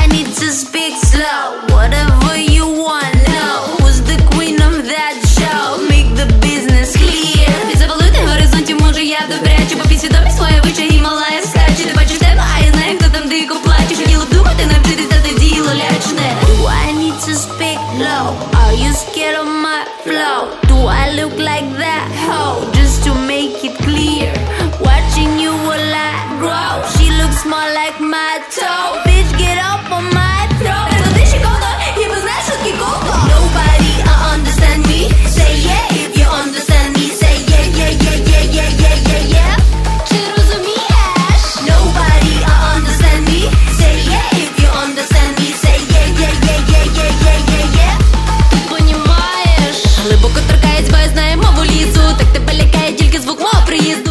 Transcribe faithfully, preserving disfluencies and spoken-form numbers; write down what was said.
need to speak slow. Whatever you want, know who's the queen of that show. Make the business clear. Заволуй на горизонті, може я добрячу. По підсвідомість своя вича Гімалая скаче. Ти бачиш тебе, а я знаю, хто там дико плаче. Хотіла б думати, навчитись, та ти діло лячне. Do I need to speak low? Are you scared of my flow? Do I look like that hoe? Just to make it clear, watching you while I grow. She looks more like my toe. Bitch, get up on my throat. Ти ще ковно, і без знаєш, шутки ковно. Nobody uh, understand me. Say yeah if you understand me. Say yeah, yeah, yeah, yeah, yeah, yeah, yeah, yeah. Чи розумієш? Nobody uh, understand me. Say yeah if you understand me. Say yeah, yeah, yeah, yeah, yeah, yeah, yeah, yeah. Ти понімаєш? Глибоко торкається, бо я знаю мову лісу. Так тебе лякає тільки звук мого приїзду.